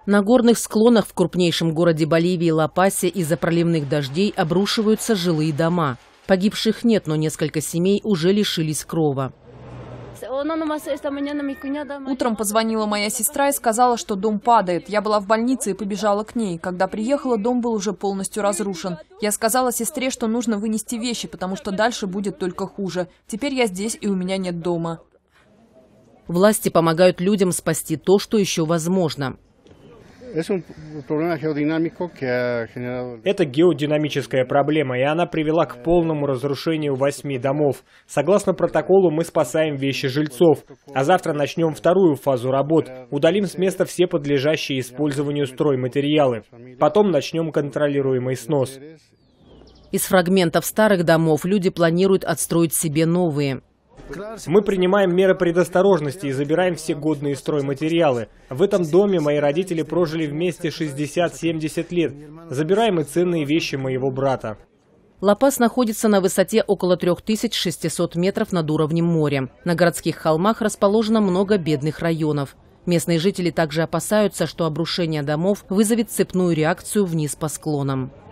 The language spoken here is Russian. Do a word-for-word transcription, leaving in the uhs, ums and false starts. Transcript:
На горных склонах в крупнейшем городе Боливии Ла-Пасе из-за проливных дождей обрушиваются жилые дома. Погибших нет, но несколько семей уже лишились крова. Утром позвонила моя сестра и сказала, что дом падает. Я была в больнице и побежала к ней. Когда приехала, дом был уже полностью разрушен. Я сказала сестре, что нужно вынести вещи, потому что дальше будет только хуже. Теперь я здесь, и у меня нет дома. Власти помогают людям спасти то, что еще возможно. Это геодинамическая проблема, и она привела к полному разрушению восьми домов. Согласно протоколу, мы спасаем вещи жильцов, а завтра начнем вторую фазу работ. Удалим с места все подлежащие использованию стройматериалы. Потом начнем контролируемый снос. Из фрагментов старых домов люди планируют отстроить себе новые. Мы принимаем меры предосторожности и забираем все годные стройматериалы. В этом доме мои родители прожили вместе шестьдесят-семьдесят лет. Забираем и ценные вещи моего брата. Ла-Пас находится на высоте около трёх тысяч шестисот метров над уровнем моря. На городских холмах расположено много бедных районов. Местные жители также опасаются, что обрушение домов вызовет цепную реакцию вниз по склонам.